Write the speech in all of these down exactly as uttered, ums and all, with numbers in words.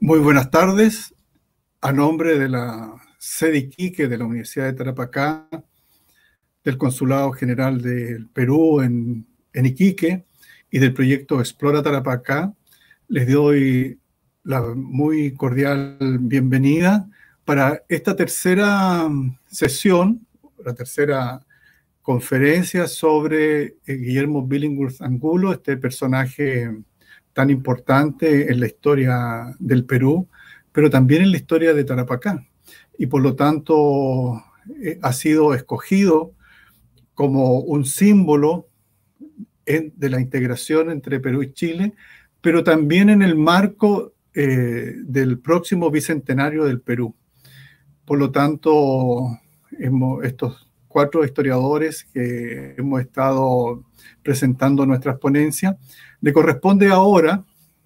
Muy buenas tardes. A nombre de la sede Iquique de la Universidad de Tarapacá, del Consulado General del Perú en, en Iquique y del proyecto Explora Tarapacá, les doy la muy cordial bienvenida para esta tercera sesión, la tercera conferencia sobre Guillermo Billinghurst Angulo, este personaje tan importante en la historia del Perú, pero también en la historia de Tarapacá. Y por lo tanto eh, ha sido escogido como un símbolo en, de la integración entre Perú y Chile, pero también en el marco eh, del próximo bicentenario del Perú. Por lo tanto, hemos, estos cuatro historiadores que hemos estado presentando nuestras ponencias, le corresponde ahora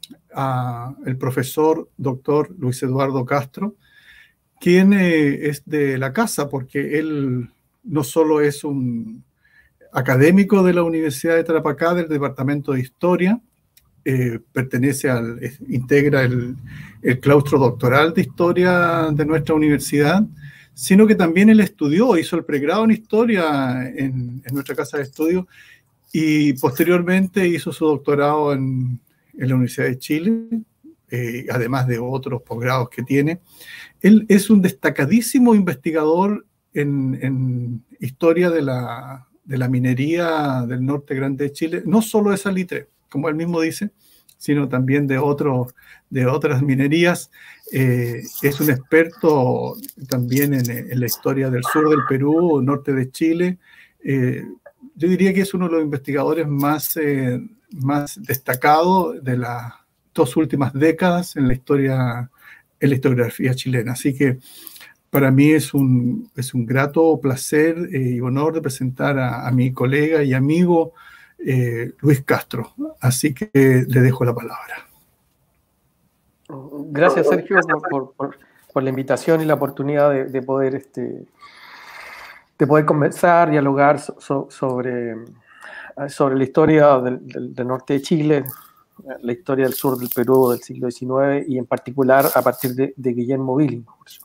al profesor doctor Luis Eduardo Castro, quien eh, es de la casa, porque él no solo es un académico de la Universidad de Tarapacá, del Departamento de Historia, eh, pertenece al, integra el, el claustro doctoral de Historia de nuestra universidad, sino que también él estudió, hizo el pregrado en Historia en, en nuestra casa de estudio y posteriormente hizo su doctorado en, en la Universidad de Chile, eh, además de otros posgrados que tiene. Él es un destacadísimo investigador en, en historia de la, de la minería del norte grande de Chile, no solo de salitre, como él mismo dice, sino también de, otro, de otras minerías. Eh, es un experto también en, en la historia del sur del Perú, norte de Chile. Eh, yo diría que es uno de los investigadores más, eh, más destacados de las dos últimas décadas en la historia, en la historiografía chilena. Así que para mí es un, es un grato placer eh, y honor de presentar a, a mi colega y amigo eh, Luis Castro. Así que le dejo la palabra. Gracias, Sergio, por, por, por, por la invitación y la oportunidad de, de poder este, de poder conversar, dialogar so, sobre, sobre la historia del, del, del norte de Chile, la historia del sur del Perú del siglo diecinueve y en particular a partir de, de Guillermo Billinghurst.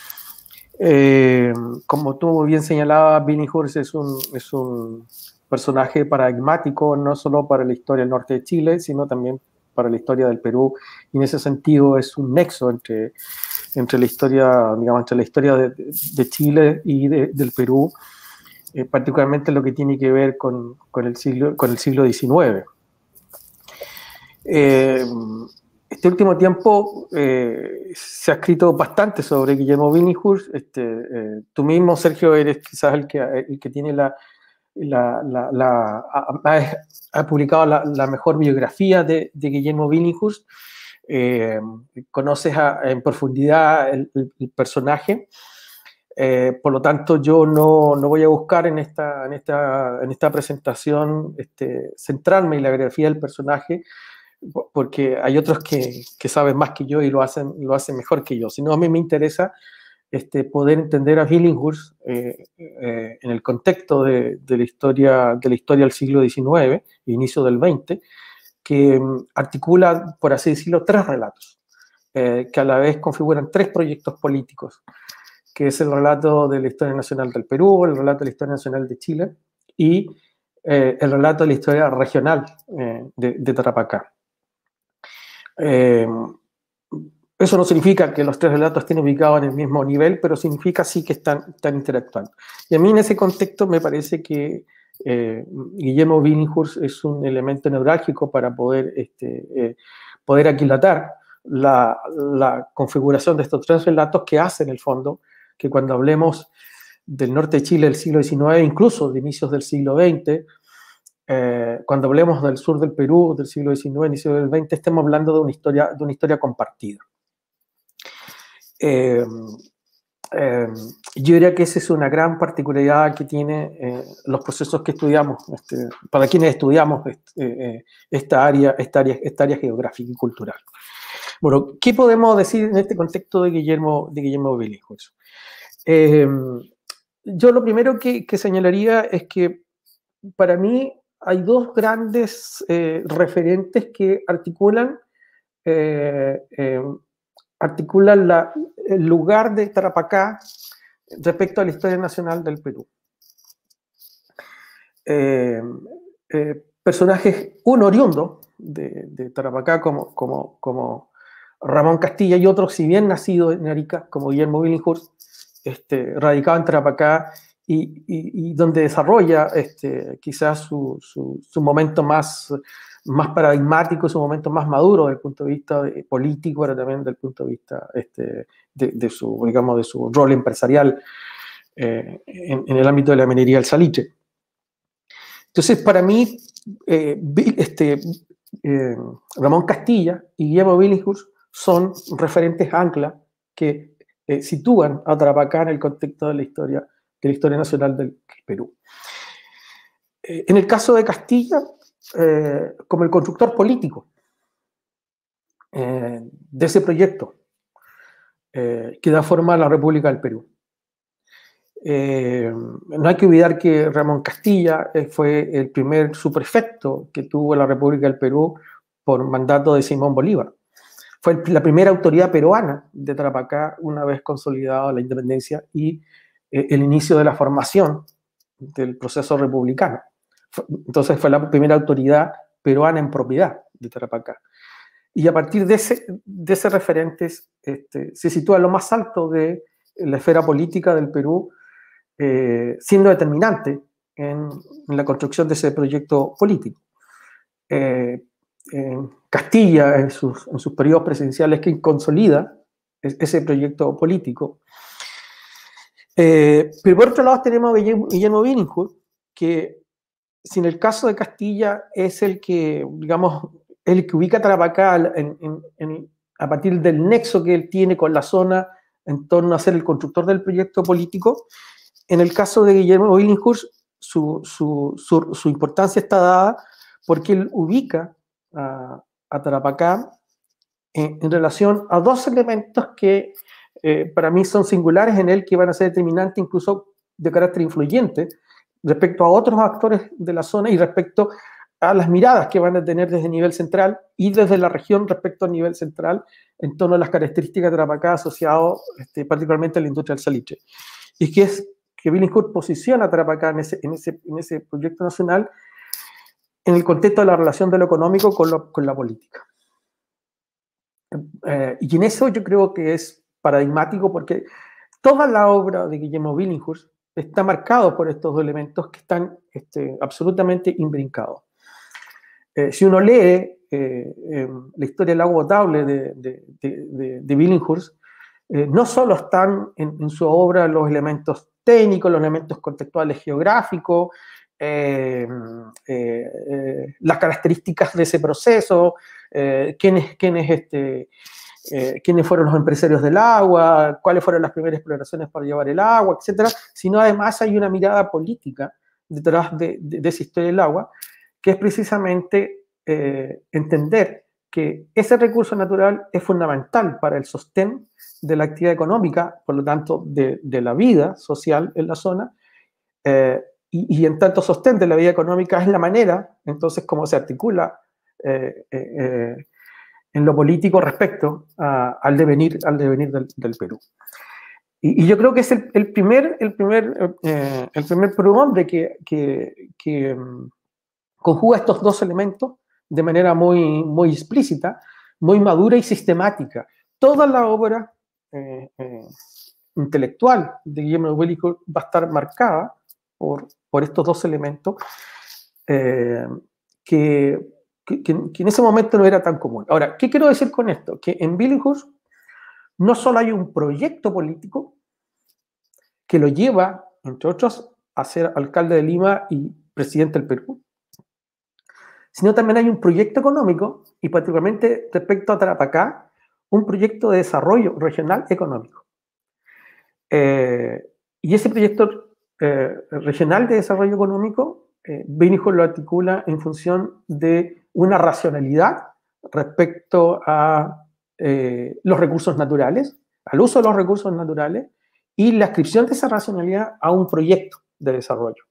Eh, como tú bien señalabas, Billinghurst es un, es un personaje paradigmático no solo para la historia del norte de Chile, sino también para la historia del Perú, y en ese sentido es un nexo entre, entre la historia, digamos, entre la historia de, de Chile y de, del Perú, eh, particularmente lo que tiene que ver con, con, el, siglo, con el siglo diecinueve. Eh, este último tiempo eh, se ha escrito bastante sobre Guillermo Billinghurst. Este, eh, tú mismo, Sergio, eres quizás el que, el que tiene la, la, la, la ha, ha publicado la, la mejor biografía de, de Guillermo Billinghurst. Eh, conoces a, en profundidad el, el, el personaje. Eh, por lo tanto, yo no, no voy a buscar en esta, en esta, en esta presentación este, centrarme en la biografía del personaje, porque hay otros que, que saben más que yo y lo hacen, lo hacen mejor que yo. Sino a mí me interesa este, poder entender a Billinghurst eh, eh, en el contexto de, de, la historia, de la historia del siglo diecinueve, inicio del veinte, que um, articula, por así decirlo, tres relatos, eh, que a la vez configuran tres proyectos políticos, que es el relato de la historia nacional del Perú, el relato de la historia nacional de Chile y eh, el relato de la historia regional eh, de, de Tarapacá. Eh, eso no significa que los tres relatos estén ubicados en el mismo nivel, pero significa sí que están, están interactuando. Y a mí en ese contexto me parece que eh, Guillermo Billinghurst es un elemento neurálgico para poder, este, eh, poder aquilatar la, la configuración de estos tres relatos que hacen, en el fondo, que cuando hablemos del norte de Chile del siglo diecinueve, incluso de inicios del siglo veinte, Eh, cuando hablemos del sur del Perú, del siglo diecinueve, inicio del veinte, estemos hablando de una historia, de una historia compartida. Eh, eh, yo diría que esa es una gran particularidad que tiene eh, los procesos que estudiamos, este, para quienes estudiamos este, eh, esta, área, esta, área, esta área geográfica y cultural. Bueno, ¿qué podemos decir en este contexto de Guillermo, de Guillermo Billinghurst? Eh, yo lo primero que, que señalaría es que para mí hay dos grandes eh, referentes que articulan eh, eh, articula la, el lugar de Tarapacá respecto a la historia nacional del Perú. Eh, eh, personajes, un oriundo de, de Tarapacá como, como, como Ramón Castilla y otros, si bien nacido en Arica, como Guillermo Billinghurst, este, radicado en Tarapacá y, y, y donde desarrolla este, quizás su, su, su momento más, más paradigmático, su momento más maduro desde el punto de vista de, político, pero también desde el punto de vista este, de, de, su, digamos, de su rol empresarial eh, en, en el ámbito de la minería del salitre. Entonces, para mí, eh, este, eh, Ramón Castilla y Guillermo Billinghurst son referentes ancla que eh, sitúan a Tarapacá en el contexto de la historia, de la historia nacional del Perú. Eh, en el caso de Castilla, eh, como el constructor político eh, de ese proyecto eh, que da forma a la República del Perú. Eh, no hay que olvidar que Ramón Castilla eh, fue el primer subprefecto que tuvo la República del Perú por mandato de Simón Bolívar. Fue la primera autoridad peruana de Tarapacá una vez consolidada la independencia y eh, el inicio de la formación del proceso republicano. Entonces fue la primera autoridad peruana en propiedad de Tarapacá. Y a partir de ese, de ese referentes este, se sitúa en lo más alto de la esfera política del Perú, Eh, siendo determinante en, en la construcción de ese proyecto político. Eh, en Castilla, en sus, en sus periodos presidenciales, que consolida es, ese proyecto político. Eh, pero por otro lado tenemos a Guillermo, Guillermo Billinghurst, que si en el caso de Castilla es el que, digamos, el que ubica a Tarapacá en, en, en, a partir del nexo que él tiene con la zona en torno a ser el constructor del proyecto político. En el caso de Guillermo Billinghurst, su, su, su, su importancia está dada porque él ubica a, a Tarapacá en, en relación a dos elementos que eh, para mí son singulares en él, que van a ser determinantes incluso de carácter influyente respecto a otros actores de la zona y respecto a las miradas que van a tener desde el nivel central y desde la región respecto al nivel central en torno a las características de Tarapacá asociado este, particularmente a la industria del salitre. Y que es que Billinghurst posiciona a Tarapacá en ese, en, ese, en ese proyecto nacional en el contexto de la relación de lo económico con, lo, con la política. Eh, y en eso yo creo que es paradigmático porque toda la obra de Guillermo Billinghurst está marcado por estos dos elementos que están este, absolutamente imbrincados. Eh, si uno lee eh, eh, la historia del agua potable de, de, de, de, de Billinghurst, eh, no solo están en, en su obra los elementos técnicos, los elementos contextuales geográficos, eh, eh, eh, las características de ese proceso, eh, quiénes, quiénes, este, eh, quiénes fueron los empresarios del agua, cuáles fueron las primeras exploraciones para llevar el agua, etcétera, sino además hay una mirada política detrás de, de, de esa historia del agua, que es precisamente eh, entender que ese recurso natural es fundamental para el sostén de la actividad económica, por lo tanto, de, de la vida social en la zona, eh, y, y en tanto sostén de la vida económica es la manera, entonces, cómo se articula eh, eh, eh, en lo político respecto a, al devenir, al devenir del, del Perú. Y, y yo creo que es el, el primer, el primer, eh, el primer prohombre que, que, que um, conjuga estos dos elementos de manera muy, muy explícita, muy madura y sistemática. Toda la obra eh, eh, intelectual de Guillermo Billinghurst va a estar marcada por, por estos dos elementos eh, que, que, que en ese momento no era tan común. Ahora, ¿qué quiero decir con esto? Que en Billinghurst no solo hay un proyecto político que lo lleva, entre otros, a ser alcalde de Lima y presidente del Perú, sino también hay un proyecto económico, y particularmente respecto a Tarapacá, un proyecto de desarrollo regional económico. Eh, y ese proyecto eh, regional de desarrollo económico, eh, Billinghurst lo articula en función de una racionalidad respecto a eh, los recursos naturales, al uso de los recursos naturales, y la adscripción de esa racionalidad a un proyecto de desarrollo.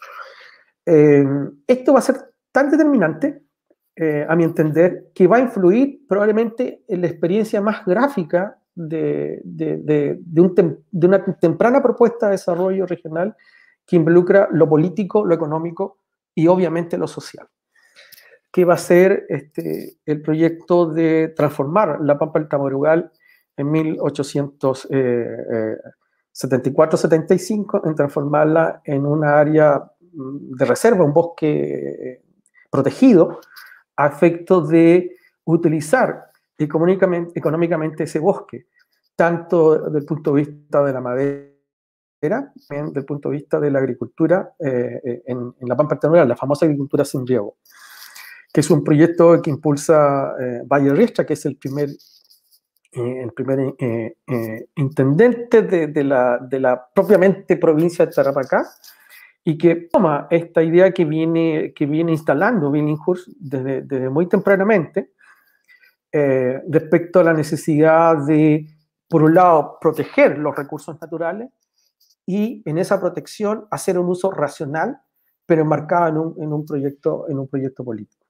Eh, esto va a ser tan determinante, eh, a mi entender, que va a influir probablemente en la experiencia más gráfica de, de, de, de, un tem, de una temprana propuesta de desarrollo regional que involucra lo político, lo económico y obviamente lo social, que va a ser este, el proyecto de transformar la Pampa del Tamarugal en mil ochocientos setenta y cuatro setenta y cinco, en transformarla en una área de reserva, un bosque protegido, a efecto de utilizar económicamente, económicamente ese bosque, tanto desde el punto de vista de la madera, también desde el punto de vista de la agricultura eh, en, en la Pampa del Tamarugal, la famosa agricultura sin riego, que es un proyecto que impulsa eh, Valle Riestra, que es el primer, eh, el primer eh, eh, intendente de, de, la, de la propiamente provincia de Tarapacá, y que toma esta idea que viene, que viene instalando Billinghurst desde, desde muy tempranamente, eh, respecto a la necesidad de, por un lado, proteger los recursos naturales, y en esa protección hacer un uso racional, pero enmarcado en un, en un, proyecto, en un proyecto político.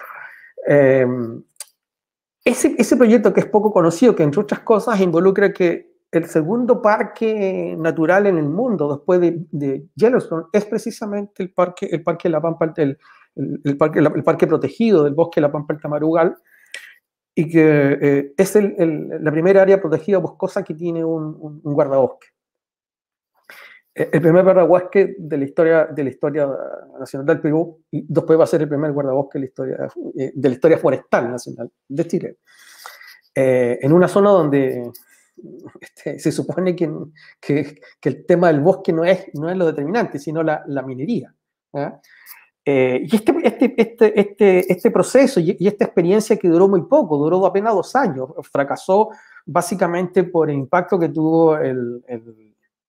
Eh, ese, ese proyecto, que es poco conocido, que entre otras cosas involucra que el segundo parque natural en el mundo, después de, de Yellowstone, es precisamente el parque, el parque de la Pampa, el, el, el, parque, el parque protegido del bosque de la Pampa del Tamarugal, y que eh, es el, el, la primera área protegida boscosa que tiene un, un, un guardabosque. El primer guardabosque de la historia, de la historia nacional del Perú, y después va a ser el primer guardabosque de la historia, de la historia forestal nacional de Chile. Eh, en una zona donde este, se supone que, que, que el tema del bosque no es, no es lo determinante, sino la, la minería. ¿eh? Eh, y este, este, este, este, este proceso y, y esta experiencia, que duró muy poco, duró apenas dos años, fracasó básicamente por el impacto que tuvo el, el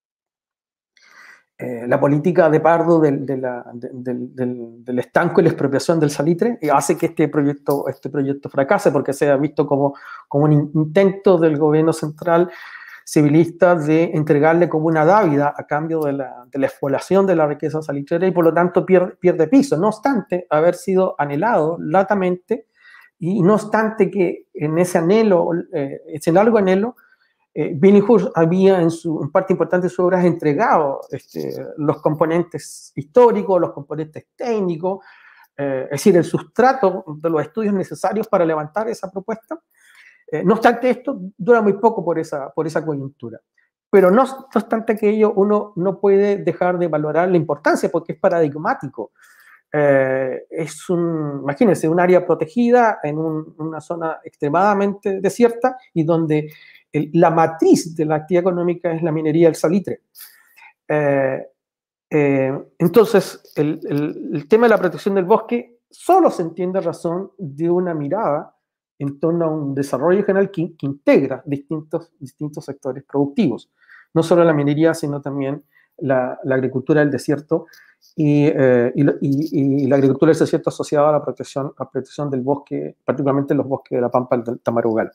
Eh, la política de Pardo del, de la, de, del, del, del estanco y la expropiación del salitre, y hace que este proyecto, este proyecto fracase, porque se ha visto como, como un intento del gobierno central civilista de entregarle como una dávida a cambio de la, de la expoliación de la riqueza salitrera, y por lo tanto pierde, pierde piso, no obstante haber sido anhelado latamente, y no obstante que en ese anhelo, eh, ese largo anhelo, Eh, Billinghurst había en, su, en parte importante de sus obras entregado este, los componentes históricos, los componentes técnicos, eh, es decir, el sustrato de los estudios necesarios para levantar esa propuesta. Eh, no obstante esto, dura muy poco por esa, por esa coyuntura. Pero no, no obstante aquello, uno no puede dejar de valorar la importancia, porque es paradigmático. Eh, es un, imagínense, un área protegida en un, una zona extremadamente desierta, y donde el, la matriz de la actividad económica es la minería del salitre. Eh, eh, entonces, el, el, el tema de la protección del bosque solo se entiende a razón de una mirada en torno a un desarrollo general que, que integra distintos, distintos sectores productivos. No solo la minería, sino también la, la agricultura del desierto, Y, eh, y, y, y la agricultura del desierto asociada a la protección, a la protección del bosque, particularmente los bosques de la Pampa del Tamarugal.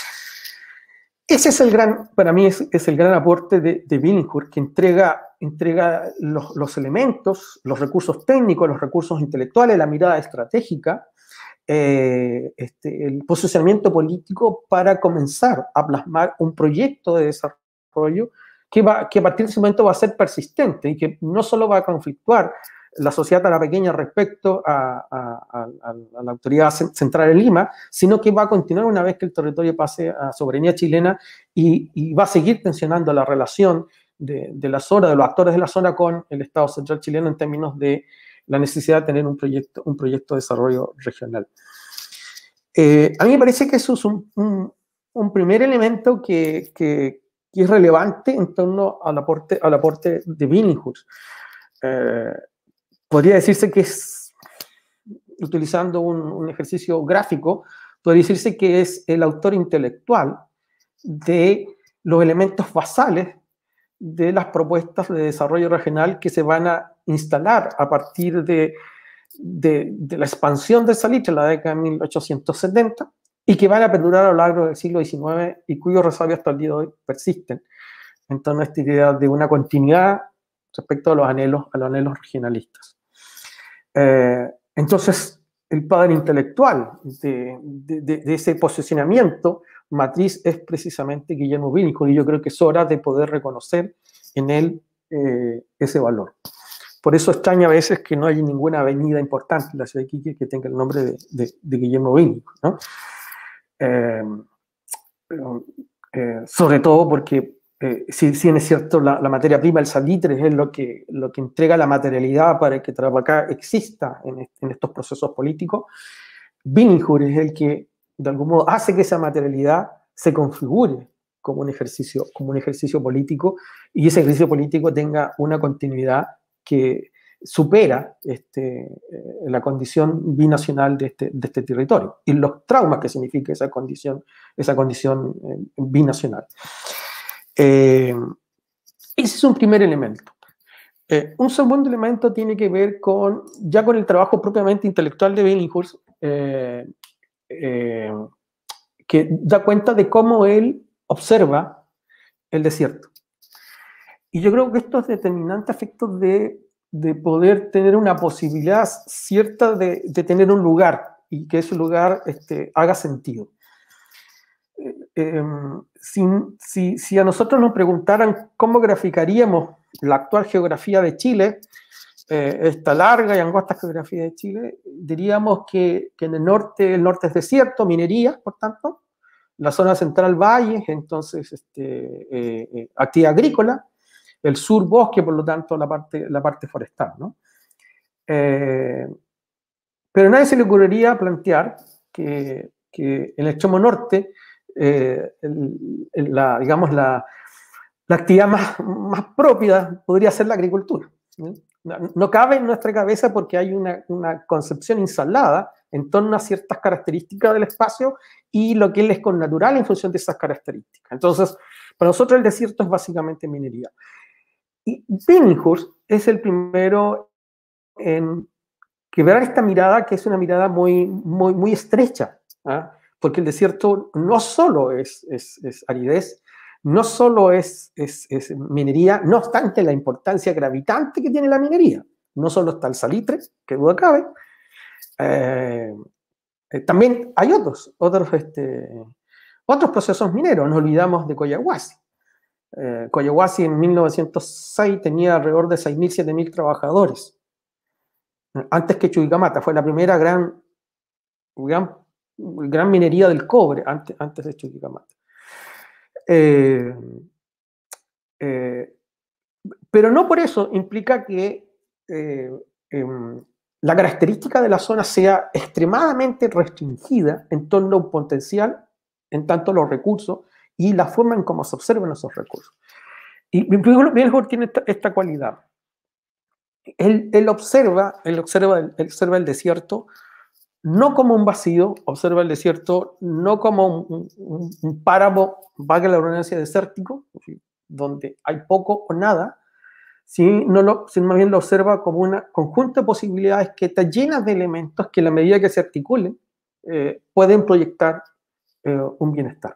Ese es el gran, para mí es, es el gran aporte de, de Billinghurst, que entrega, entrega los, los elementos, los recursos técnicos, los recursos intelectuales, la mirada estratégica, eh, este, el posicionamiento político para comenzar a plasmar un proyecto de desarrollo Que, va, que a partir de ese momento va a ser persistente, y que no solo va a conflictuar la sociedad tarapaqueña respecto a, a, a, a la autoridad central en Lima, sino que va a continuar una vez que el territorio pase a soberanía chilena, y, y va a seguir tensionando la relación de, de la zona, de los actores de la zona con el Estado central chileno, en términos de la necesidad de tener un proyecto, un proyecto de desarrollo regional. Eh, a mí me parece que eso es un, un, un primer elemento que, que que es relevante en torno al aporte, al aporte de Billinghurst. Eh, podría decirse que es, utilizando un, un ejercicio gráfico, podría decirse que es el autor intelectual de los elementos basales de las propuestas de desarrollo regional que se van a instalar a partir de, de, de la expansión del salitre en la década de mil ochocientos setenta, y que van a perdurar a lo largo del siglo diecinueve, y cuyos resabios hasta el día de hoy persisten en torno a esta idea de una continuidad respecto a los anhelos, a los anhelos regionalistas. Eh, entonces, el padre intelectual de, de, de, de ese posicionamiento matriz es precisamente Guillermo Billinghurst, y yo creo que es hora de poder reconocer en él eh, ese valor. Por eso extraña a veces que no haya ninguna avenida importante en la ciudad de Iquique que tenga el nombre de, de, de Guillermo Billinghurst, ¿no? Eh, pero, eh, sobre todo porque, eh, si, si bien es cierto, la, la materia prima, el salitre, es lo que, lo que entrega la materialidad para que Tarapacá exista en, en estos procesos políticos, Billinghurst es el que, de algún modo, hace que esa materialidad se configure como un ejercicio, como un ejercicio político, y ese ejercicio político tenga una continuidad que supera este, eh, la condición binacional de este, de este territorio y los traumas que significa esa condición, esa condición eh, binacional. Eh, ese es un primer elemento. Eh, un segundo elemento tiene que ver con, ya con el trabajo propiamente intelectual de Billinghurst, eh, eh, que da cuenta de cómo él observa el desierto. Y yo creo que esto es determinante a efectos de, de poder tener una posibilidad cierta de, de tener un lugar y que ese lugar este, haga sentido. Eh, eh, si, si, si a nosotros nos preguntaran cómo graficaríamos la actual geografía de Chile, eh, esta larga y angosta geografía de Chile, diríamos que, que en el norte, el norte es desierto, minería, por tanto, la zona central valles, entonces este, eh, eh, actividad agrícola, el sur bosque, por lo tanto la parte, la parte forestal, ¿no? Eh, pero a nadie se le ocurriría plantear que, que en el extremo norte, eh, el, el, la, digamos, la, la actividad más, más propia podría ser la agricultura, ¿no? No cabe en nuestra cabeza porque hay una, una concepción instalada en torno a ciertas características del espacio y lo que él es con natural en función de esas características. Entonces, para nosotros el desierto es básicamente minería. Y Billinghurst es el primero en quebrar esta mirada, que es una mirada muy, muy, muy estrecha, ¿eh? Porque el desierto no solo es, es, es aridez, no solo es, es, es minería, no obstante la importancia gravitante que tiene la minería. No solo está el salitre, que duda cabe, eh, eh, también hay otros, otros, este, otros procesos mineros. No olvidamos de Collahuasi. Eh, Collahuasi en mil novecientos seis tenía alrededor de seis mil, siete mil trabajadores. Antes que Chuquicamata, fue la primera gran, gran, gran minería del cobre, antes, antes de Chuquicamata. Eh, eh, pero no por eso implica que eh, eh, la característica de la zona sea extremadamente restringida en torno a un potencial, en tanto los recursos y la forma en cómo se observan esos recursos. Y Billinghurst tiene esta, esta cualidad. Él, él, observa, él, observa, él observa el desierto no como un vacío, observa el desierto no como un, un, un páramo, valga la redundancia, desértico, donde hay poco o nada, sino, lo, sino más bien lo observa como un conjunto de posibilidades que está llenas de elementos que a la medida que se articulen eh, pueden proyectar eh, un bienestar.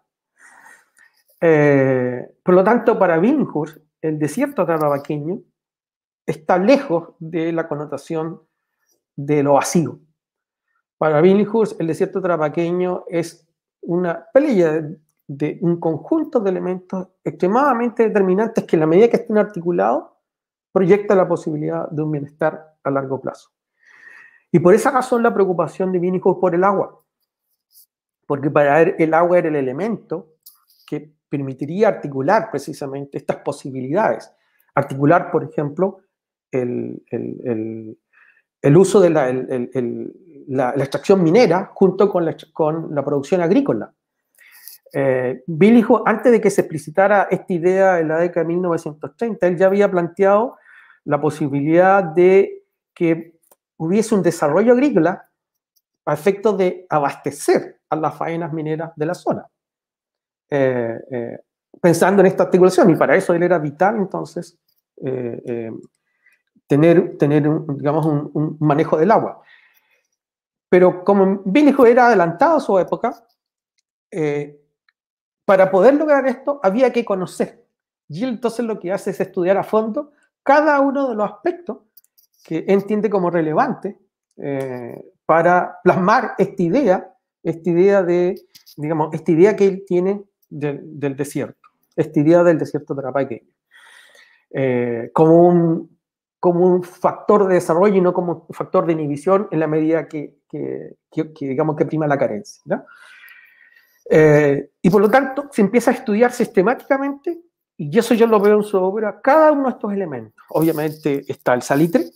Eh, por lo tanto, para Billinghurst, el desierto tarapaqueño está lejos de la connotación de lo vacío. Para Billinghurst, el desierto tarapaqueño es una pelea de, de un conjunto de elementos extremadamente determinantes que, en la medida que estén articulados, proyecta la posibilidad de un bienestar a largo plazo. Y por esa razón la preocupación de Billinghurst por el agua, porque para él el agua era el elemento que permitiría articular precisamente estas posibilidades. Articular, por ejemplo, el, el, el, el uso de la, el, el, el, la, la extracción minera junto con la, con la producción agrícola. Eh, Billinghurst, antes de que se explicitara esta idea en la década de mil novecientos treinta, él ya había planteado la posibilidad de que hubiese un desarrollo agrícola a efectos de abastecer a las faenas mineras de la zona. Eh, eh, pensando en esta articulación, y para eso él era vital, entonces, eh, eh, tener, tener un, digamos, un, un manejo del agua. Pero como Billinghurst era adelantado a su época, eh, para poder lograr esto había que conocer. Y él entonces lo que hace es estudiar a fondo cada uno de los aspectos que entiende como relevantes eh, para plasmar esta idea esta idea de, digamos, esta idea que él tiene del, del desierto, esta idea del desierto tarapaqueño, eh, como, un, como un factor de desarrollo y no como un factor de inhibición en la medida que, que, que, que digamos, que prima la carencia, ¿no? Eh, y por lo tanto se empieza a estudiar sistemáticamente, y eso yo lo veo en su obra, cada uno de estos elementos. Obviamente está el salitre,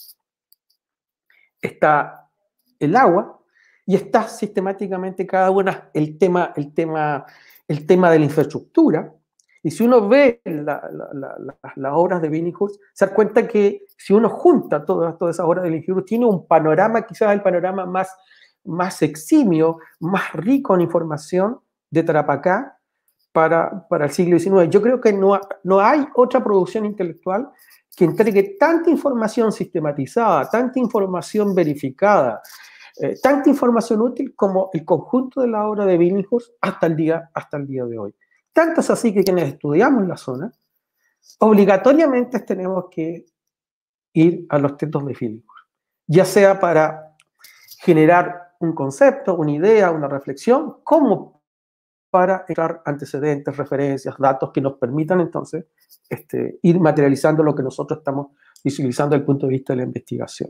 está el agua, y está sistemáticamente cada una el tema, el tema, el tema de la infraestructura. Y si uno ve las la, la, la, la obras de Billinghurst, se da cuenta que si uno junta todas, todas esas obras de Billinghurst, tiene un panorama, quizás el panorama más, más eximio, más rico en información de Tarapacá para, para el siglo diecinueve. Yo creo que no, no hay otra producción intelectual que entregue tanta información sistematizada, tanta información verificada, eh, tanta información útil como el conjunto de la obra de Billinghurst hasta el día, hasta el día de hoy. Tanto es así que quienes estudiamos la zona, obligatoriamente tenemos que ir a los textos de Billinghurst, ya sea para generar un concepto, una idea, una reflexión, como para entrar antecedentes, referencias, datos que nos permitan entonces este, ir materializando lo que nosotros estamos visualizando desde el punto de vista de la investigación.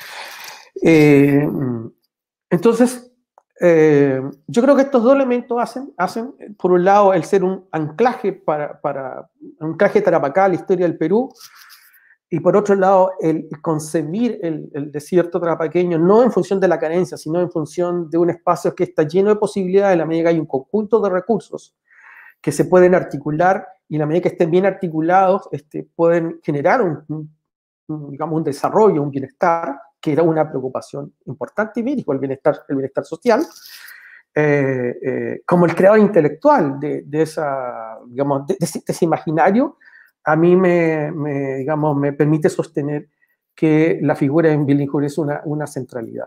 Eh, entonces, eh, yo creo que estos dos elementos hacen, hacen, por un lado, el ser un anclaje para, para un anclaje de Tarapacá a la historia del Perú, y por otro lado, el concebir el, el desierto tarapaqueño no en función de la carencia, sino en función de un espacio que está lleno de posibilidades, en la medida que hay un conjunto de recursos que se pueden articular, y en la medida que estén bien articulados, este, pueden generar un, un, digamos, un desarrollo, un bienestar, que era una preocupación importante y médico, el bienestar, el bienestar social, eh, eh, como el creador intelectual de, de, esa, digamos, de, de, ese, de ese imaginario. A mí me, me, digamos, me permite sostener que la figura en Billinghurst es una, una centralidad.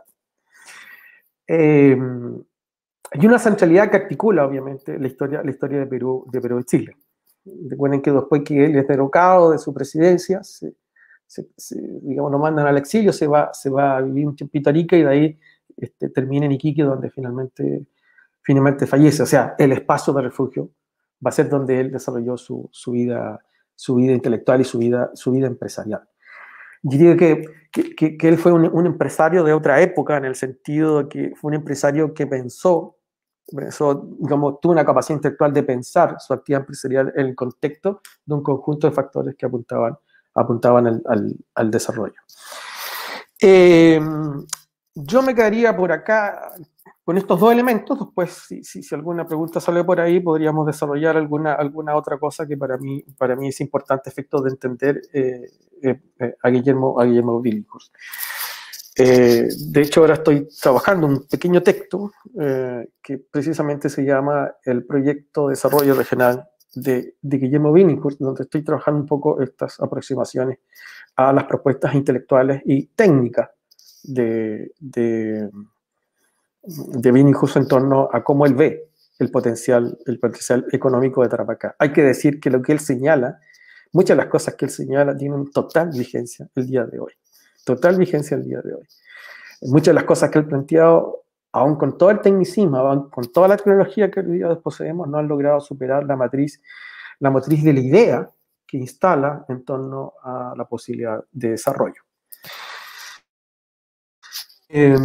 Eh, hay una centralidad que articula, obviamente, la historia, la historia de Perú, de Perú y Chile. Recuerden que después que él es derrocado de su presidencia, se, se, se, digamos, lo mandan al exilio, se va, se va a vivir un tiempito a Arica y de ahí este, termina en Iquique, donde finalmente, finalmente fallece. O sea, el espacio de refugio va a ser donde él desarrolló su, su vida su vida intelectual y su vida, su vida empresarial. Yo diría que, que, que él fue un, un empresario de otra época, en el sentido de que fue un empresario que pensó, pensó, digamos, tuvo una capacidad intelectual de pensar su actividad empresarial en el contexto de un conjunto de factores que apuntaban, apuntaban al, al, al desarrollo. Eh, yo me quedaría por acá con estos dos elementos. Después, si, si, si alguna pregunta sale por ahí, podríamos desarrollar alguna, alguna otra cosa que para mí, para mí es importante, a efectos de entender eh, eh, a Guillermo, a Guillermo Billinghurst. Eh, de hecho, ahora estoy trabajando un pequeño texto eh, que precisamente se llama el Proyecto de Desarrollo Regional de, de Guillermo Billinghurst, donde estoy trabajando un poco estas aproximaciones a las propuestas intelectuales y técnicas de... de de Billinghurst en torno a cómo él ve el potencial, el potencial económico de Tarapacá. Hay que decir que lo que él señala, muchas de las cosas que él señala tienen total vigencia el día de hoy. Total vigencia el día de hoy. Muchas de las cosas que él ha planteado, aún con todo el tecnicismo, aún con toda la tecnología que hoy día poseemos, no han logrado superar la matriz, la matriz de la idea que instala en torno a la posibilidad de desarrollo. Eh,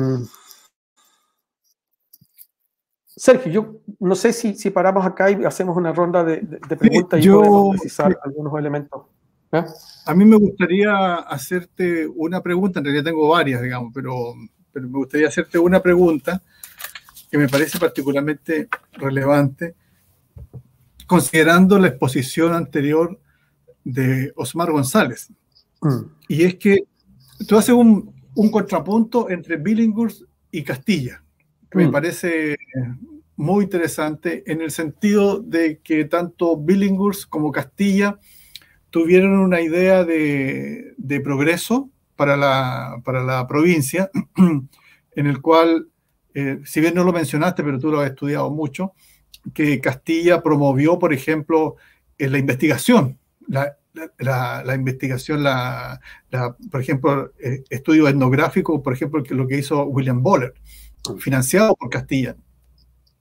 Sergio, yo no sé si, si paramos acá y hacemos una ronda de, de, de preguntas, sí, y yo, podemos precisar sí. algunos elementos. ¿Eh? A mí me gustaría hacerte una pregunta, en realidad tengo varias, digamos, pero, pero me gustaría hacerte una pregunta que me parece particularmente relevante, considerando la exposición anterior de Osmar González. Mm. Y es que tú haces un, un contrapunto entre Billinghurst y Castilla, que mm. me parece muy interesante, en el sentido de que tanto Billinghurst como Castilla tuvieron una idea de, de progreso para la, para la provincia, en el cual, eh, si bien no lo mencionaste, pero tú lo has estudiado mucho, que Castilla promovió, por ejemplo, en la investigación, la, la, la, la investigación, la, la, por ejemplo, eh, estudio etnográfico, por ejemplo, que lo que hizo William Bowler, financiado por Castilla.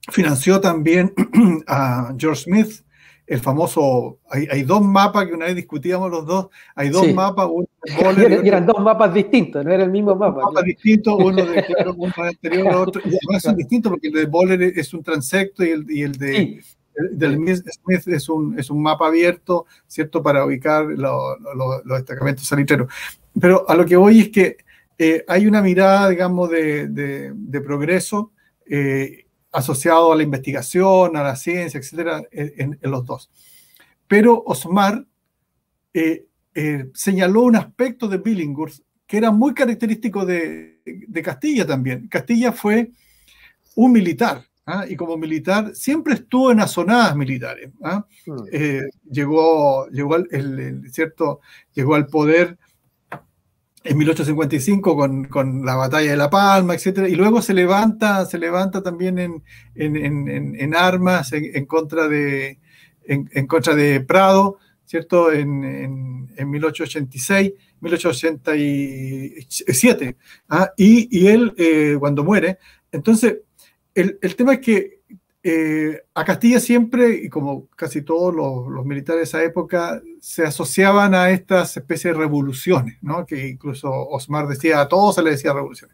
financió también a George Smith, el famoso, hay, hay dos mapas que una vez discutíamos los dos, hay dos Sí. mapas, uno de Y Boller y eran, y otro, eran dos mapas distintos, no era el mismo mapa. mapas Claro. distintos, uno de, claro, uno anterior a otro, y además son distintos porque el de Boller es un transecto y el, y el de Sí. el, del Smith es un, es un mapa abierto, ¿cierto?, para ubicar lo, lo, los destacamentos salitreros. Pero a lo que voy es que eh, hay una mirada, digamos, de, de, de progreso eh, asociado a la investigación, a la ciencia, etcétera, en, en los dos. Pero Osmar eh, eh, señaló un aspecto de Billinghurst que era muy característico de, de Castilla también. Castilla fue un militar, ¿ah? Y como militar siempre estuvo en azonadas militares, ¿ah? Mm. Eh, llegó, llegó, al, el, el, ¿cierto? Llegó al poder en mil ochocientos cincuenta y cinco con, con la batalla de La Palma, etcétera, y luego se levanta, se levanta también en, en, en, en armas en, en, contra de, en, en contra de Prado, ¿cierto? En, en, en mil ochocientos ochenta y seis, mil ochocientos ochenta y siete, ¿ah? y, y él eh, cuando muere, entonces el, el tema es que eh, a Castilla siempre, y como casi todos los, los militares de esa época, se asociaban a estas especies de revoluciones, ¿no? Que incluso Osmar decía, a todos se le decía revoluciones.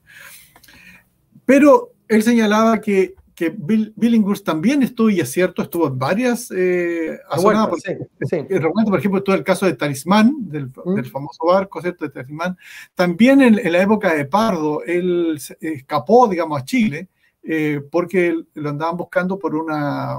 Pero él señalaba que, que Bill, Billinghurst también estuvo, y es cierto, estuvo en varias eh, azonadas. Por, sí, sí. por ejemplo, todo el caso de Talismán, del, ¿Mm? del famoso barco, ¿cierto? De Talismán. También en, en la época de Pardo, él escapó, digamos, a Chile, Eh, porque lo andaban buscando por una,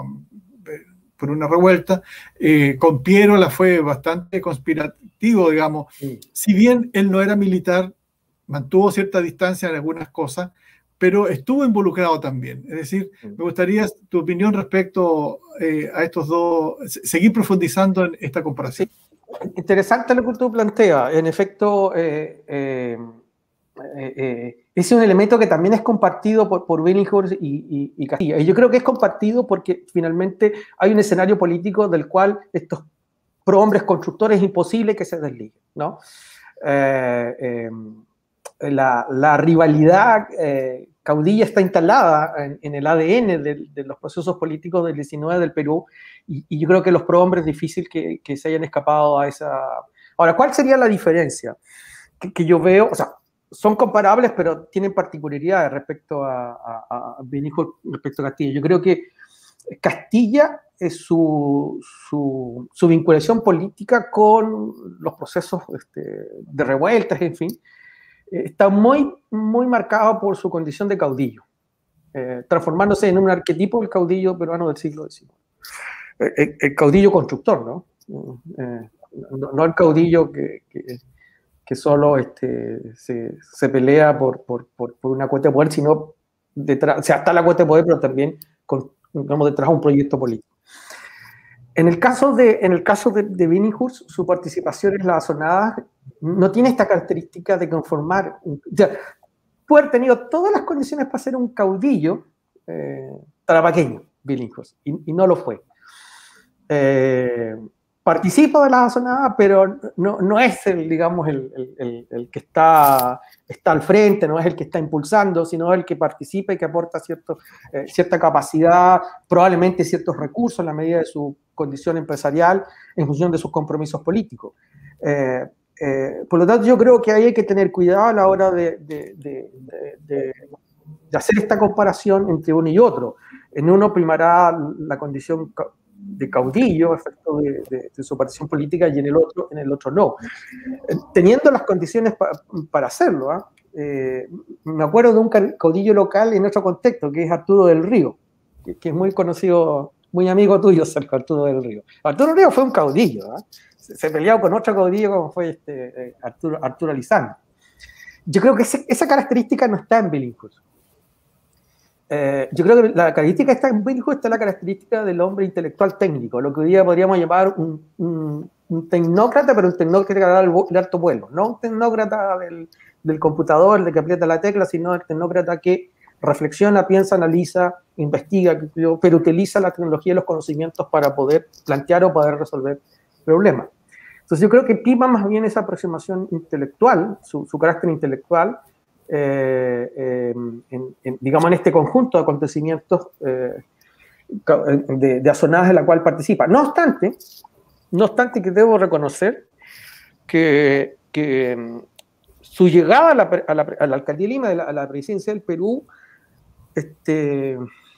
por una revuelta. Eh, con Pierola fue bastante conspirativo, digamos. Sí. Si bien él no era militar, mantuvo cierta distancia en algunas cosas, pero estuvo involucrado también. Es decir, sí. me gustaría tu opinión respecto eh, a estos dos, seguir profundizando en esta comparación. Sí. Interesante lo que tú planteas. En efecto, eh, eh, Eh, eh, ese es un elemento que también es compartido por, por Billinghurst y, y, y Castilla. Y yo creo que es compartido porque finalmente hay un escenario político del cual estos prohombres constructores es imposible que se desliguen, ¿no? Eh, eh, la, la rivalidad eh, caudilla está instalada en, en el A D N de, de los procesos políticos del diecinueve del Perú, y, y yo creo que los prohombres es difícil que, que se hayan escapado a esa... Ahora, ¿cuál sería la diferencia? Que, que yo veo, o sea, son comparables, pero tienen particularidades respecto a, a, a Billinghurst, respecto a Castilla. Yo creo que Castilla es su, su, su vinculación política con los procesos este, de revueltas, en fin, eh, está muy, muy marcado por su condición de caudillo, eh, transformándose en un arquetipo del caudillo peruano del siglo diecinueve. Eh, el, el caudillo constructor, ¿no? Eh, no, no el caudillo que... que que solo este, se, se pelea por, por, por, por una cuota de poder, sino detrás, o sea, está la cuota de poder, pero también con, digamos, detrás de un proyecto político. En el caso de, en el caso de, de Billinghurst, su participación en las azonadas no tiene esta característica de conformar, o sea, puede haber tenido todas las condiciones para ser un caudillo eh, tarapaqueño, Billinghurst, y, y no lo fue. Eh, Participa de la azonada, pero no, no es el, digamos, el, el, el, el que está, está al frente, no es el que está impulsando, sino el que participa y que aporta cierto, eh, cierta capacidad, probablemente ciertos recursos en la medida de su condición empresarial, en función de sus compromisos políticos. Eh, eh, por lo tanto, yo creo que ahí hay que tener cuidado a la hora de, de, de, de, de, de hacer esta comparación entre uno y otro. En uno primará la condición de caudillo, efecto de, de, de su participación política, y en el otro, en el otro no. Teniendo las condiciones pa, para hacerlo, ¿eh? Eh, me acuerdo de un caudillo local en otro contexto, que es Arturo del Río, que, que es muy conocido, muy amigo tuyo, Sergio, Arturo del Río. Arturo del Río fue un caudillo, ¿eh? se, se peleó con otro caudillo como fue este, eh, Arturo, Arturo Lizano. Yo creo que ese, esa característica no está en Billinghurst. Eh, yo creo que la característica está en Billinghurst, está la característica del hombre intelectual técnico, lo que hoy día podríamos llamar un, un, un tecnócrata, pero un tecnócrata de alto vuelo, no un tecnócrata del, del computador, de que aprieta la tecla, sino el tecnócrata que reflexiona, piensa, analiza, investiga, pero utiliza la tecnología y los conocimientos para poder plantear o poder resolver problemas. Entonces yo creo que prima más bien esa aproximación intelectual, su, su carácter intelectual, Eh, eh, en, en, digamos, en este conjunto de acontecimientos, eh, de, de azonadas en la cual participa. No obstante, no obstante que debo reconocer que, que su llegada a la, a la, a la alcaldía de Lima, a la, a la presidencia del Perú, este,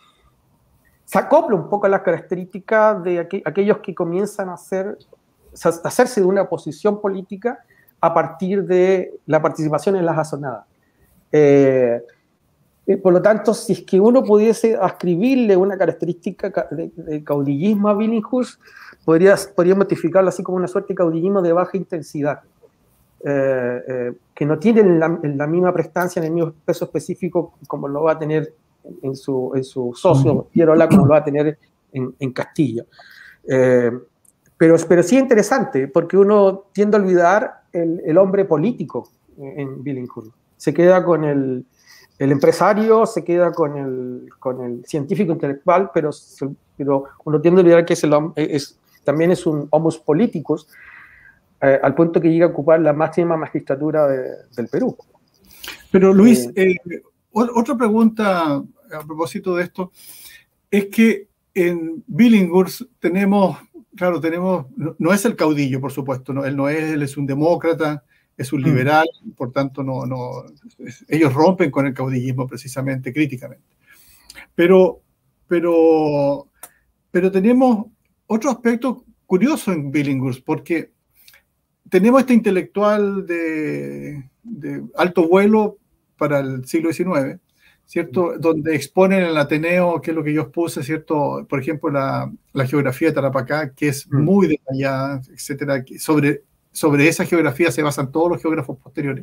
se acopla un poco a las características de aqu aquellos que comienzan a, hacer, a hacerse de una posición política a partir de la participación en las azonadas. Eh, por lo tanto, si es que uno pudiese ascribirle una característica de, de caudillismo a Billinghurst, podría, podría modificarlo así como una suerte de caudillismo de baja intensidad, eh, eh, que no tiene la, la misma prestancia, en el mismo peso específico como lo va a tener en su, en su socio, Pierola, como lo va a tener en, en Castillo. Eh, pero, pero sí es interesante, porque uno tiende a olvidar el, el hombre político en Billinghurst. Se queda con el, el empresario, se queda con el, con el científico intelectual, pero, pero uno tiende a olvidar que es el, es, también es un homus politicus, eh, al punto que llega a ocupar la máxima magistratura de, del Perú. Pero Luis, eh, eh, otra pregunta a propósito de esto, es que en Billinghurst tenemos, claro, tenemos, no, no es el caudillo, por supuesto, no, él no es, él es un demócrata, es un liberal, mm. por tanto, no, no, es, ellos rompen con el caudillismo precisamente, críticamente. Pero, pero, pero tenemos otro aspecto curioso en Billinghurst, porque tenemos este intelectual de, de alto vuelo para el siglo diecinueve, ¿cierto? Mm. Donde exponen el Ateneo, que es lo que yo expuse, ¿cierto? Por ejemplo, la, la geografía de Tarapacá, que es mm. muy detallada, etcétera. Sobre, sobre esa geografía se basan todos los geógrafos posteriores.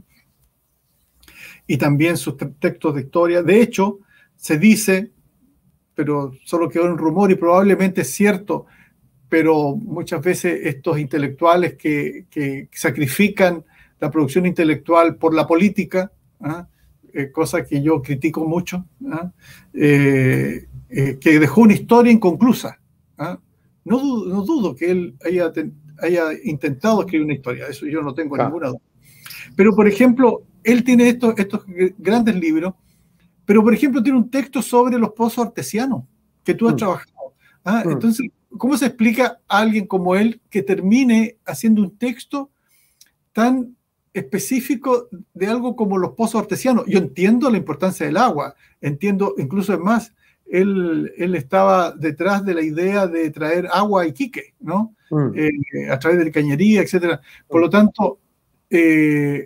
Y también sus textos de historia. De hecho, se dice, pero solo quedó en rumor y probablemente es cierto, pero muchas veces estos intelectuales que, que sacrifican la producción intelectual por la política, ¿ah? Eh, cosa que yo critico mucho, ¿ah? eh, eh, que dejó una historia inconclusa. ¿Ah? No, dudo, no dudo que él haya, haya intentado escribir una historia, eso yo no tengo ah. ninguna duda. Pero, por ejemplo, él tiene estos, estos grandes libros, pero, por ejemplo, tiene un texto sobre los pozos artesianos que tú has mm. trabajado. ¿Ah? Mm. Entonces, ¿cómo se explica a alguien como él que termine haciendo un texto tan específico de algo como los pozos artesianos? Yo entiendo la importancia del agua, entiendo, incluso es más, él, él estaba detrás de la idea de traer agua a Iquique, ¿no? Mm. Eh, a través de cañería, etcétera. Por lo tanto, eh,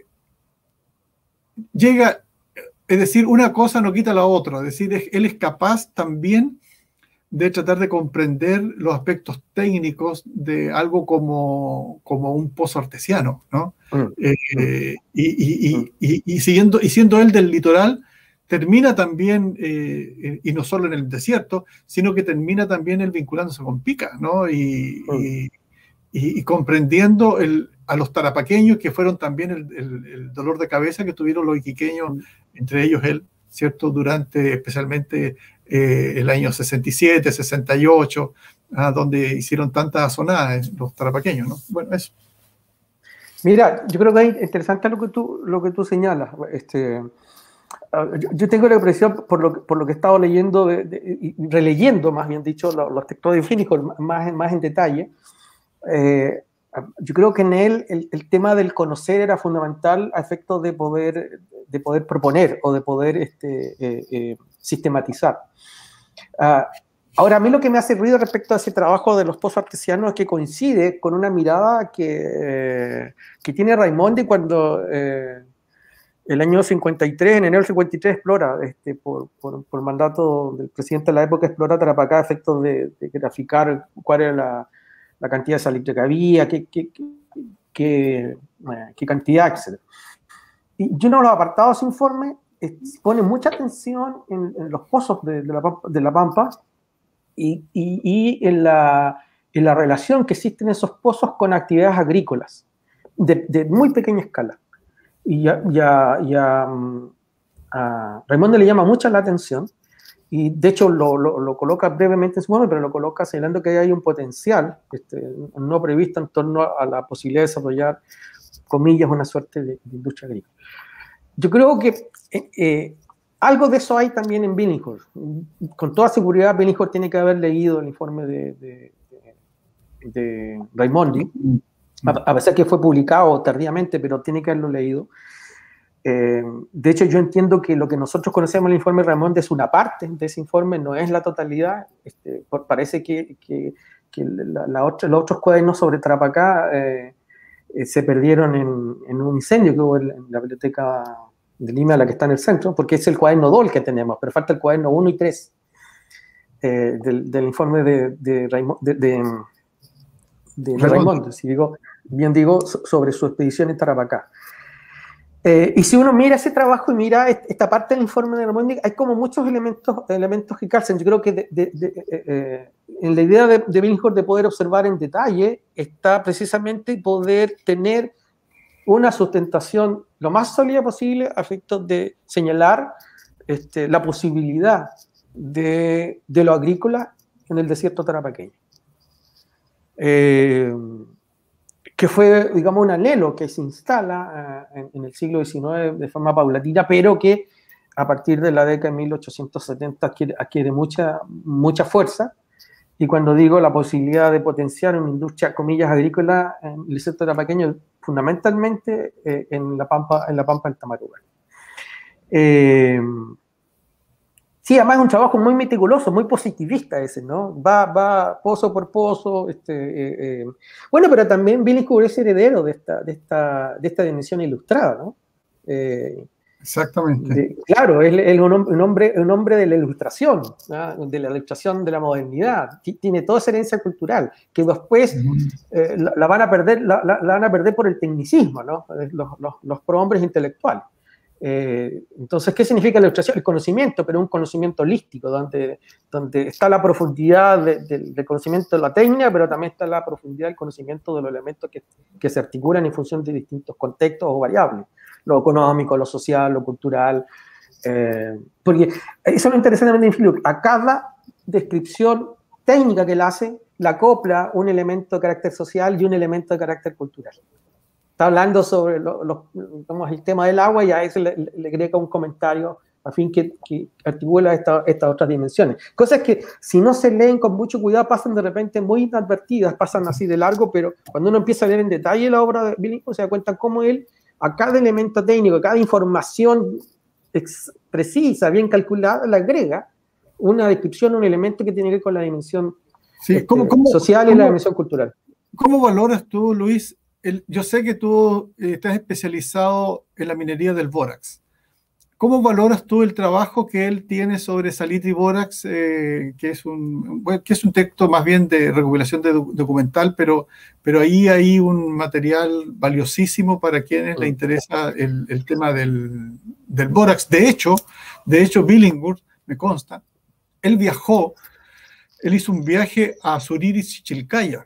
llega, es decir, una cosa no quita la otra, es decir, es, él es capaz también de tratar de comprender los aspectos técnicos de algo como, como un pozo artesiano, ¿no? Mm. Eh, y, y, y, y, y, siguiendo, y siendo él del litoral, termina también, eh, y no solo en el desierto, sino que termina también él vinculándose con Pica, ¿no? Y, mm. y, y, y comprendiendo el, a los tarapaqueños, que fueron también el, el, el dolor de cabeza que tuvieron los iquiqueños, mm. entre ellos él, ¿cierto? Durante especialmente eh, el año sesenta y siete, sesenta y ocho, ah, donde hicieron tantas azonadas los tarapaqueños, ¿no? Bueno, eso. Mira, yo creo que es interesante lo que tú, lo que tú señalas. Este, yo, yo tengo la impresión, por lo, por lo que he estado leyendo, de, de, y releyendo, más bien dicho, los, los textos de Billinghurst más, más en detalle, eh, yo creo que en él el, el tema del conocer era fundamental a efectos de poder, de poder proponer o de poder este, eh, eh, sistematizar. Uh, ahora, a mí lo que me hace ruido respecto a ese trabajo de los pozos artesianos es que coincide con una mirada que, eh, que tiene Raimondi cuando eh, el año cincuenta y tres, en enero del cincuenta y tres, explora, este, por, por, por mandato del presidente de la época, explora Tarapacá a efectos de, de graficar cuál era la, la cantidad de salitre que había, qué, qué, qué, qué, qué cantidad, etcétera. Y uno de los apartados de ese informe pone mucha atención en, en los pozos de, de, la, de la Pampa y, y, y en, la, en la relación que existe en esos pozos con actividades agrícolas de, de muy pequeña escala. Y ya, ya, ya a Raimondi le llama mucho la atención y de hecho lo, lo, lo coloca brevemente en su momento, pero lo coloca señalando que hay un potencial este, no previsto en torno a la posibilidad de desarrollar, comillas, una suerte de, de industria agrícola. Yo creo que eh, algo de eso hay también en Billinghurst. Con toda seguridad, Billinghurst tiene que haber leído el informe de, de, de, de Raimondi, a, a pesar que fue publicado tardíamente, pero tiene que haberlo leído. Eh, de hecho, yo entiendo que lo que nosotros conocemos el informe de Raimondi es una parte de ese informe, no es la totalidad. Este, por, parece que, que, que la, la otra, los otros cuadernos sobre Tarapacá eh, eh, se perdieron en, en un incendio que hubo en, en la biblioteca de Lima, la que está en el centro, porque es el cuaderno dos el que tenemos, pero falta el cuaderno uno y tres eh, del, del informe de, de, Raimo, de, de, de, de Raimondi, si digo, bien digo, sobre su expedición en Tarapacá. Eh, y si uno mira ese trabajo y mira esta parte del informe de Raimondi, hay como muchos elementos, elementos que calzan. Yo creo que de, de, de, eh, en la idea de, de Billinghurst de poder observar en detalle está precisamente poder tener una sustentación lo más sólida posible a efectos de señalar este, la posibilidad de, de lo agrícola en el desierto tarapaqueño. Eh, que fue, digamos, un anhelo que se instala uh, en, en el siglo diecinueve de forma paulatina, pero que a partir de la década de mil ochocientos setenta adquiere, adquiere mucha, mucha fuerza. Y cuando digo la posibilidad de potenciar una industria, comillas, agrícola en el desierto tarapaqueño, fundamentalmente eh, en, la Pampa, en la Pampa del Tamarugal. Eh, sí, además es un trabajo muy meticuloso, muy positivista ese, ¿no? Va, va pozo por pozo. Este, eh, eh. Bueno, pero también Billinghurst es heredero de esta, de esta, de esta dimensión ilustrada, ¿no? Eh, Exactamente. De, claro, es, es un, un, hombre, un hombre de la ilustración, ¿no? De la ilustración de la modernidad. Tiene toda esa herencia cultural que después eh, la, la, van a perder, la, la, la van a perder por el tecnicismo, ¿no? Los, los, los prohombres intelectuales. Eh, entonces, ¿qué significa la ilustración? El conocimiento, pero un conocimiento holístico, donde, donde está la profundidad de, de, del conocimiento de la técnica, pero también está la profundidad del conocimiento de los elementos que, que se articulan en función de distintos contextos o variables. Lo económico, lo social, lo cultural, eh, porque eso es lo interesante de Infiluk. A cada descripción técnica que él hace, la acopla un elemento de carácter social y un elemento de carácter cultural. Está hablando sobre lo, lo, digamos, el tema del agua y a eso le, le agrega un comentario a fin que, que articula estas esta otras dimensiones. Cosas que si no se leen con mucho cuidado pasan de repente muy inadvertidas, pasan así de largo, pero cuando uno empieza a leer en detalle la obra de Billinghurst se da cuenta cómo él a cada elemento técnico, a cada información precisa, bien calculada, le agrega una descripción, un elemento que tiene que ver con la dimensión sí, este, ¿cómo, cómo, social y cómo, la dimensión cultural. ¿Cómo valoras tú, Luis? El, yo sé que tú eh, estás especializado en la minería del bórax. ¿Cómo valoras tú el trabajo que él tiene sobre salitre y bórax, eh, que, es un, bueno, que es un texto más bien de recopilación de documental, pero, pero ahí hay un material valiosísimo para quienes les interesa el, el tema del, del bórax? De hecho, de hecho, Billinghurst, me consta, él viajó, él hizo un viaje a Suriri Chilcaya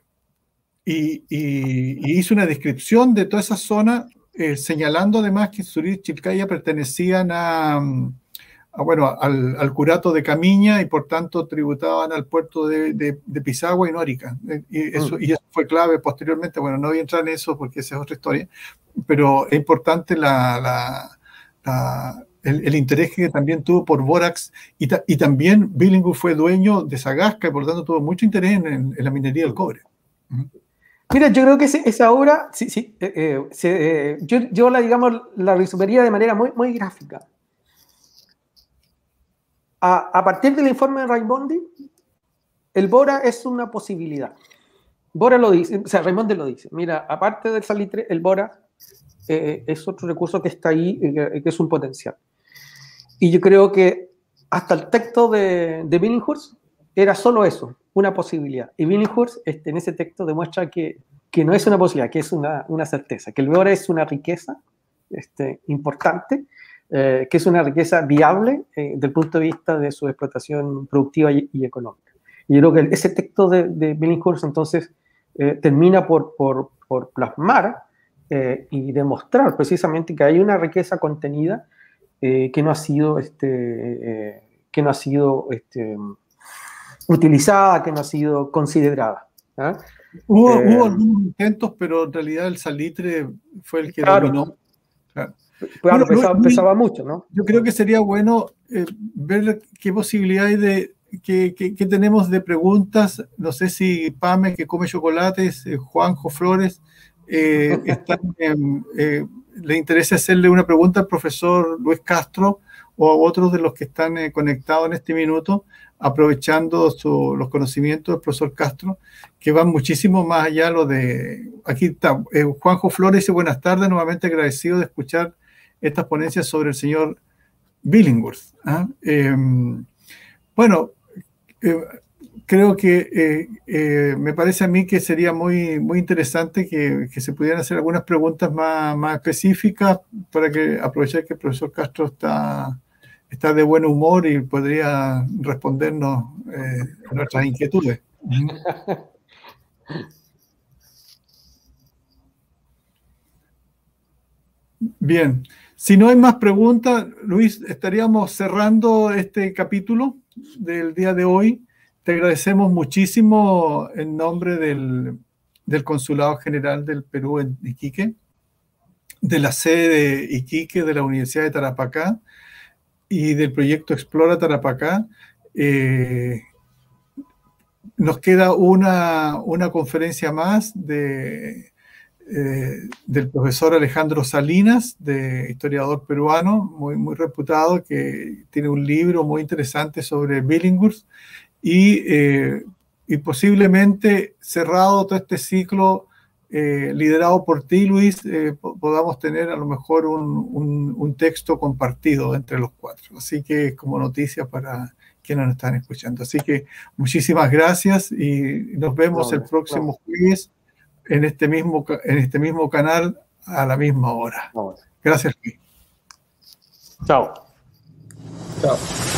y, y, y hizo una descripción de toda esa zona, Eh, señalando además que Suriri y Chilcaya pertenecían a, a, bueno, al, al curato de Camiña y por tanto tributaban al puerto de, de, de Pisagua y no Arica. Y eso, mm. y eso fue clave posteriormente. Bueno, no voy a entrar en eso porque esa es otra historia, pero es importante la, la, la, el, el interés que también tuvo por bórax y, ta, y también Billinghurst fue dueño de Sagasta y por tanto tuvo mucho interés en, en, en la minería del cobre. Uh-huh. Mira, yo creo que ese, esa obra, sí, sí, eh, eh, se, eh, yo, yo la, digamos, la resumiría de manera muy, muy gráfica. A, a partir del informe de Raimondi, el bora es una posibilidad. Bora lo dice, o sea, Raimondi lo dice. Mira, aparte del salitre, el bora eh, es otro recurso que está ahí, eh, que es un potencial. Y yo creo que hasta el texto de, de Billinghurst era solo eso, una posibilidad. Y Billinghurst este, en ese texto demuestra que, que no es una posibilidad, que es una, una certeza, que el bora es una riqueza este, importante, eh, que es una riqueza viable eh, desde el punto de vista de su explotación productiva y, y económica. Y yo creo que ese texto de, de Billinghurst entonces eh, termina por, por, por plasmar eh, y demostrar precisamente que hay una riqueza contenida eh, que no ha sido, este, eh, que no ha sido este, utilizada, que no ha sido considerada. ¿eh? Hubo, eh, hubo algunos intentos, pero en realidad el salitre fue el que claro. dominó. Claro. Claro, bueno, pesaba, Luis, pesaba mucho, ¿no? Yo creo que sería bueno eh, ver qué posibilidades de, que, que, que tenemos de preguntas. No sé si Pame, que come chocolates, eh, Juanjo Flores, eh, están, eh, le interesa hacerle una pregunta al profesor Luis Castro o a otros de los que están eh, conectados en este minuto, aprovechando su, los conocimientos del profesor Castro, que van muchísimo más allá lo de... Aquí está, eh, Juanjo Flores dice, buenas tardes, nuevamente agradecido de escuchar estas ponencias sobre el señor Billinghurst. ¿Ah? Eh, bueno, eh, creo que eh, eh, me parece a mí que sería muy, muy interesante que, que se pudieran hacer algunas preguntas más, más específicas para que aprovechar que el profesor Castro está, está de buen humor y podría respondernos eh, nuestras inquietudes. Bien, si no hay más preguntas, Luis, estaríamos cerrando este capítulo del día de hoy. Te agradecemos muchísimo en nombre del, del Consulado General del Perú en Iquique, de la sede de Iquique de la Universidad de Tarapacá y del proyecto Explora Tarapacá. Eh, nos queda una, una conferencia más de... Eh, del profesor Alejandro Salinas, de historiador peruano, muy, muy reputado, que tiene un libro muy interesante sobre Billinghurst, y, eh, y posiblemente cerrado todo este ciclo, eh, liderado por ti, Luis, eh, podamos tener a lo mejor un, un, un texto compartido entre los cuatro. Así que como noticia para quienes nos están escuchando. Así que muchísimas gracias y nos vemos no, el próximo no. jueves en este mismo, en este mismo canal a la misma hora. Gracias, Luis. Chao. Chao.